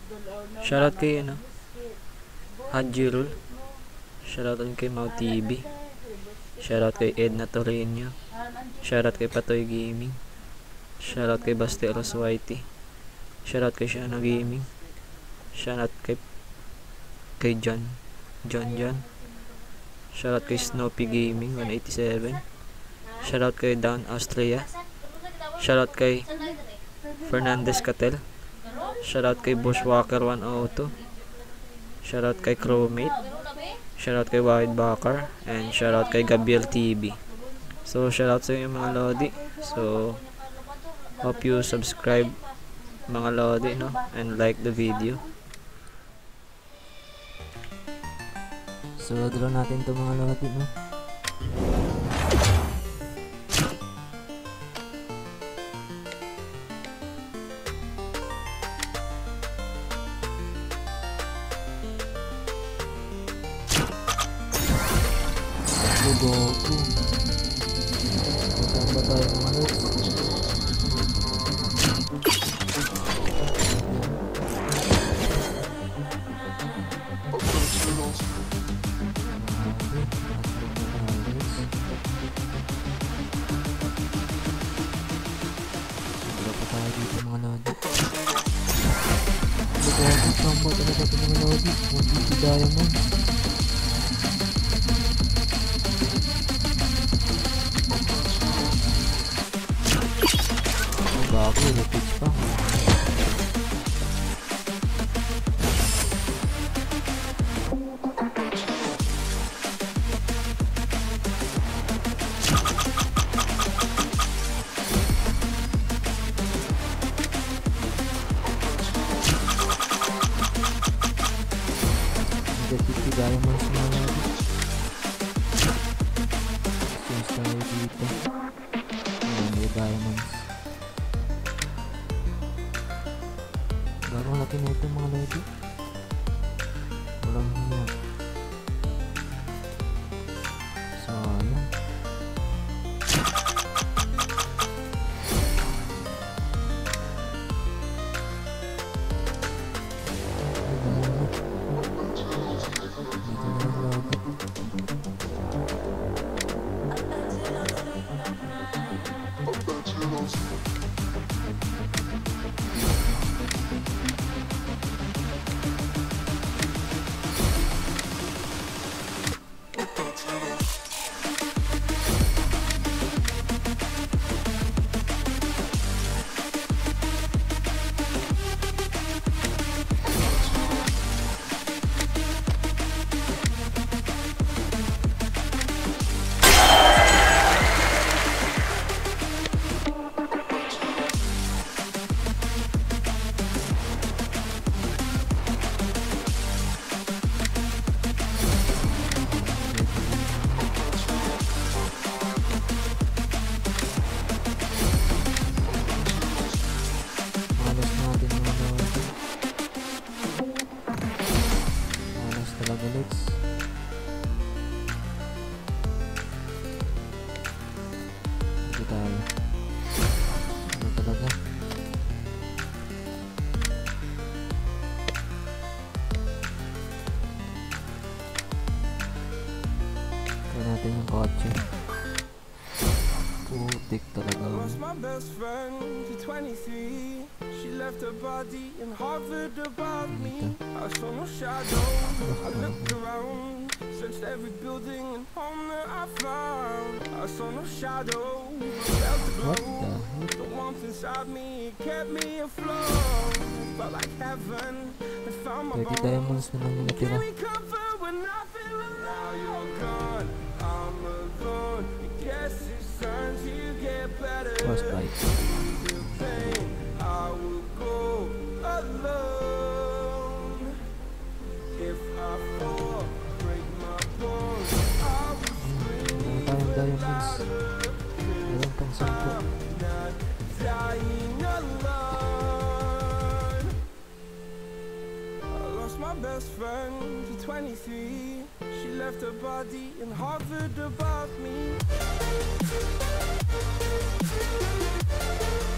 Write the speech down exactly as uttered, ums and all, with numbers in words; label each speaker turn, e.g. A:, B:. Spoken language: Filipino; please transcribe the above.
A: Shoutout kay ano, Hadjirul. Shoutout kay Mau T V. Shoutout kay Edna Torreño. Shoutout kay Patoy Gaming. Shoutout kay Basteros Whitey. Shoutout kay Shana Gaming. Shoutout kay kay John John John. Shoutout kay Snoopy Gaming one eighty-seven. Shoutout kay Down Austria. Shoutout kay Fernandez Catel. Shoutout kay Bushwalker one oh two. Shoutout kay Crewmate. Shoutout kay Wahid Bakar. And shoutout kay Gabriel T V. So shoutout sa inyo mga Lodi. So hope you subscribe mga Lodi, no, and like the video.
B: So draw natin to mga Lodi, no. Goku. Saan ba tayo mga Lods? Siguro pa tayo dito mga Lodi. Goku, saan ba talaga ito mga Lodi? one fifty diamonds. Bago, repeats pa. fifty diamonds na natin. Since tayo dito. one hundred diamonds. Gano'ng laki na ito mga Lodi. Walang hiya. Sayang. Tayo. Ano talaga? Kaya natin yung kotse. Putik talaga. I lost my best friend to twenty-three. She left her body and hovered above me. I saw no shadow. I looked around, searched every building and home that I found. I saw no shadow. Felt the glow. The warmth inside me kept me afloat. Felt like heaven. I found my bones. Give me comfort when I feel alone. Now you're gone. I'm alone. I guess it's time to get better. The pain, I will go alone. If I fall, break my bones, I will scream louder. I'm not dying alone. I lost my best friend to twenty-three. She left her body and hovered above me.